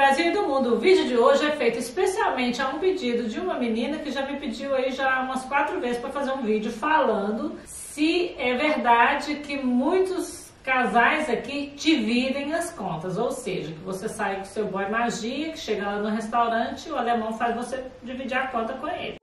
Brasil e do mundo. O vídeo de hoje é feito especialmente a um pedido de uma menina que já me pediu aí já umas 4 vezes para fazer um vídeo falando se é verdade que muitos casais aqui dividem as contas, ou seja, que você sai com seu boy magia, que chega lá no restaurante e o alemão faz você dividir a conta com ele.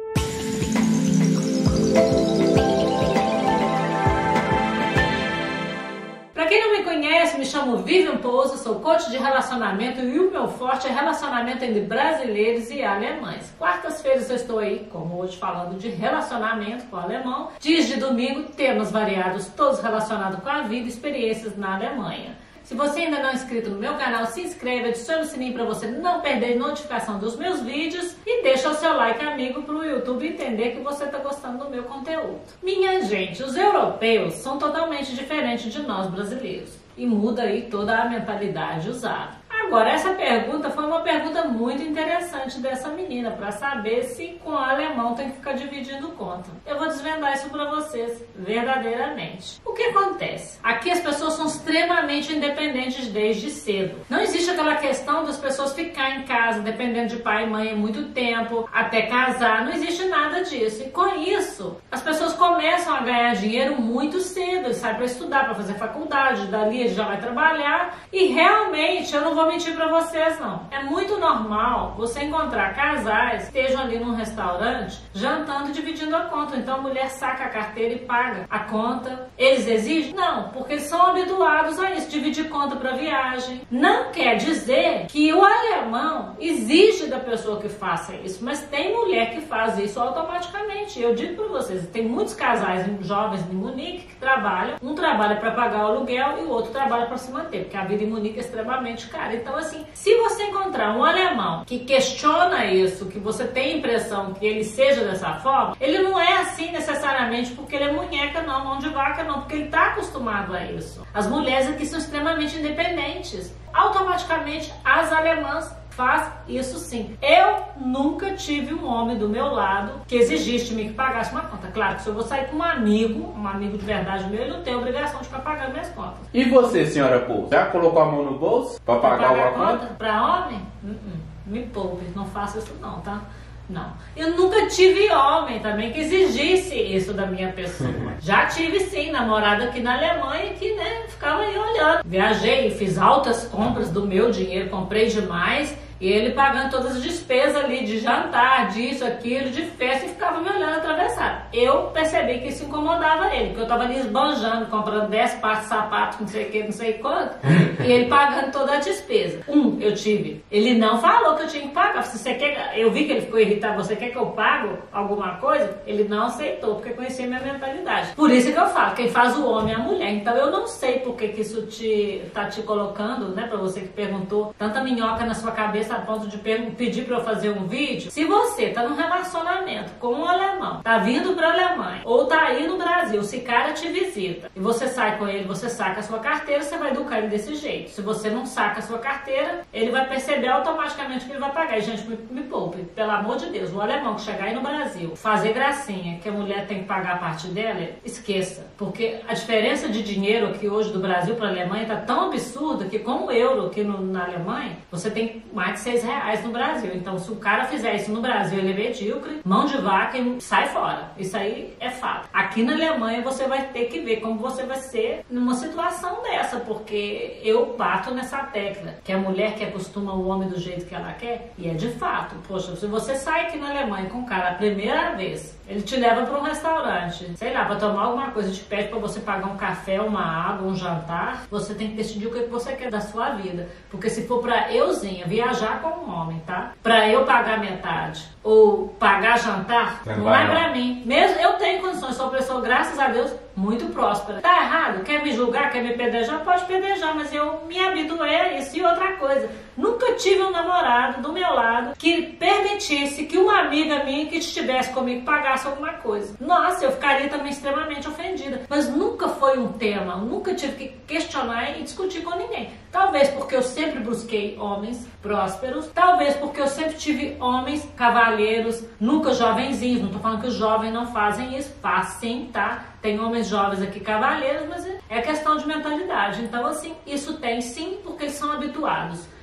Para quem não me conhece, me chamo Vivian Pousa, sou coach de relacionamento e o meu forte é relacionamento entre brasileiros e alemães. Quartas-feiras eu estou aí, como hoje, falando de relacionamento com o alemão. Dias de domingo, temas variados, todos relacionados com a vida e experiências na Alemanha. Se você ainda não é inscrito no meu canal, se inscreva, adicione o sininho para você não perder notificação dos meus vídeos e deixa o seu like, amigo, para o YouTube entender que você está gostando do meu conteúdo. Minha gente, os europeus são totalmente diferentes de nós brasileiros e muda aí toda a mentalidade usada. Agora, essa pergunta foi uma pergunta muito interessante dessa menina, para saber se com o alemão tem que ficar dividindo conta. Eu vou desvendar isso para vocês, verdadeiramente. O que acontece? Aqui as pessoas são extremamente independentes desde cedo. Não existe aquela questão das pessoas ficarem em casa, dependendo de pai e mãe há muito tempo, até casar. Não existe nada disso. E com isso, as pessoas começam a ganhar dinheiro muito cedo. Eles saem para estudar, para fazer faculdade, dali ele já vai trabalhar. E realmente, eu não vou mentir pra vocês não, é muito normal você encontrar casais que estejam ali num restaurante jantando e dividindo a conta. Então a mulher saca a carteira e paga a conta. Eles exigem? Não, porque eles são habituados a isso, dividir conta para viagem. Não quer dizer que o alemão exige da pessoa que faça isso, mas tem mulher que faz isso automaticamente. Eu digo para vocês, tem muitos casais jovens em Munique que trabalham, um trabalha para pagar o aluguel e o outro trabalha para se manter, porque a vida em Munique é extremamente cara. Então assim, se você encontrar um alemão que questiona isso, que você tem a impressão que ele seja dessa forma, ele não é assim necessariamente porque ele é munheca não, mão de vaca não, porque ele está acostumado a isso. As mulheres aqui são extremamente independentes. Automaticamente as alemãs faz isso sim. Eu nunca tive um homem do meu lado que exigisse de mim que pagasse uma conta. Claro que se eu vou sair com um amigo de verdade meu, ele não tem obrigação de ficar pagando minhas contas. E você, senhora Pousa, já colocou a mão no bolso para pagar uma conta? Para homem? Me poupe, não faça isso não, tá? Não. Eu nunca tive homem também que exigisse isso da minha pessoa. Já tive sim, namorada aqui na Alemanha que, né, ficava aí olhando. Viajei, fiz altas compras do meu dinheiro, comprei demais. E ele pagando todas as despesas ali de jantar, disso, aquilo, de festa, e ficava me olhando atravessado. Eu percebi que isso incomodava ele, porque eu tava ali esbanjando, comprando 10 pares de sapato, não sei o que, não sei quanto, e ele pagando toda a despesa. Eu tive. Ele não falou que eu tinha que pagar. Se você quer, eu vi que ele ficou irritado, você quer que eu pago alguma coisa? Ele não aceitou, porque conhecia minha mentalidade. Por isso que eu falo, quem faz o homem é a mulher. Então eu não sei por que isso tá te colocando, né, pra você que perguntou, tanta minhoca na sua cabeça, a ponto de pedir para eu fazer um vídeo. Se você tá num relacionamento com um alemão, tá vindo pra Alemanha, ou tá aí no Brasil, se cara te visita, e você sai com ele, você saca a sua carteira, você vai educar ele desse jeito. Se você não saca a sua carteira, ele vai perceber automaticamente que ele vai pagar. E gente, me poupe, pelo amor de Deus, o alemão que chegar aí no Brasil, fazer gracinha, que a mulher tem que pagar a parte dela, esqueça. Porque a diferença de dinheiro aqui hoje do Brasil pra Alemanha tá tão absurda que com o euro aqui na Alemanha, você tem mais de R$6 no Brasil. Então, se o cara fizer isso no Brasil, ele é medíocre, mão de vaca e sai fora. Isso aí é fato. Aqui na Alemanha, você vai ter que ver como você vai ser numa situação dessa, porque eu bato nessa tecla, que a mulher que acostuma o homem do jeito que ela quer, e é de fato. Poxa, se você sai aqui na Alemanha com o cara a primeira vez, ele te leva para um restaurante, sei lá, para tomar alguma coisa, te pede para você pagar um café, uma água, um jantar, você tem que decidir o que você quer da sua vida. Porque se for para euzinha viajar com um homem, tá? Pra eu pagar metade ou pagar jantar, não é pra mim. Mesmo eu tenho condições, sou uma pessoa, graças a Deus, muito próspera. Tá errado? Quer me julgar? Quer me pedejar? Pode pedejar, mas eu me habituei a isso. E outra coisa, nunca tive um namorado do meu lado que permitisse que uma amiga minha que estivesse comigo pagasse alguma coisa. Nossa, eu ficaria também extremamente ofendida. Mas nunca foi um tema, nunca tive que questionar e discutir com ninguém. Talvez porque eu sempre busquei homens prósperos, talvez porque eu sempre tive homens cavalheiros, nunca jovenzinhos. Não tô falando que os jovens não fazem isso, faz sim, tá? Tem homens jovens aqui cavalheiros, mas é questão de mentalidade. Então, assim, isso tem sim, porque eles são habituados.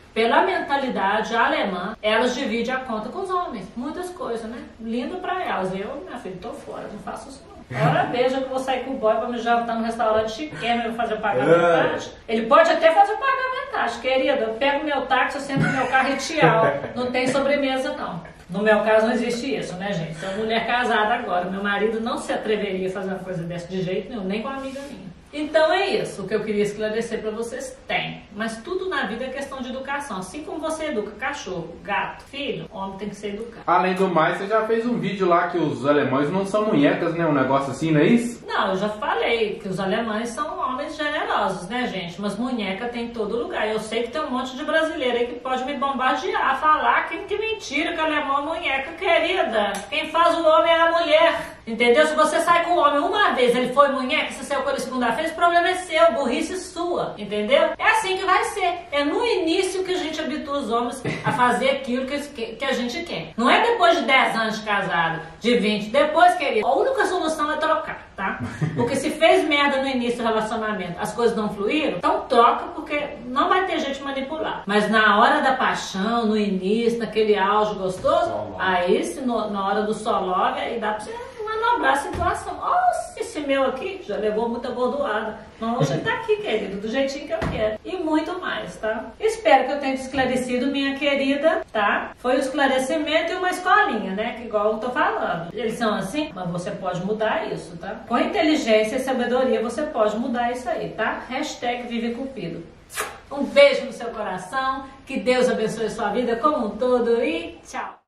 Pela mentalidade alemã, elas dividem a conta com os homens. Muitas coisas, né? Lindo pra elas. Eu, minha filha, tô fora, não faço isso não. Agora veja que eu vou sair com o boy pra me jantar no restaurante chiquérrimo, eu vou fazer pagar metade. Ele pode até fazer pagar metade, querida. Eu pego meu táxi, eu sento no meu carro e tchau. Não tem sobremesa, não. No meu caso não existe isso, né, gente? Sou mulher casada agora. Meu marido não se atreveria a fazer uma coisa dessa de jeito nenhum, nem com uma amiga minha. Então é isso, o que eu queria esclarecer para vocês. Tem, mas tudo na vida é questão de educação. Assim como você educa cachorro, gato, filho, homem tem que ser educado. Além do mais, você já fez um vídeo lá que os alemães não são munhecas, né? Um negócio assim, não é isso? Não, eu já falei que os alemães são homens generosos, né, gente? Mas munheca tem em todo lugar. Eu sei que tem um monte de brasileiro aí que pode me bombardear, falar que mentira que alemão é munheca, querida. Quem faz o homem é a mulher, entendeu? Se você sai com o homem uma vez, ele foi munheca, você saiu com ele segunda-feira, esse problema é seu, burrice sua, entendeu? É assim que vai ser. É no início que a gente habitua os homens a fazer aquilo que a gente quer. Não é depois de 10 anos de casado, de 20. Depois, querido, a única solução é trocar, tá? Porque se fez merda no início do relacionamento, as coisas não fluíram, então troca, porque não vai ter jeito de manipular. Mas na hora da paixão, no início, naquele auge gostoso, aí se na hora do só love, aí dá pra você manobrar a situação. Nossa, esse meu aqui já levou muita bordoada. Mas hoje ele tá aqui, querido, do jeitinho que eu quero. E muito mais, tá? Espero que eu tenha esclarecido, minha querida, tá? Foi um esclarecimento e uma escolinha, né? Que igual eu tô falando. Eles são assim, mas você pode mudar isso, tá? Com inteligência e sabedoria você pode mudar isso aí, tá? Hashtag Vive Cupido. Um beijo no seu coração. Que Deus abençoe a sua vida como um todo e tchau!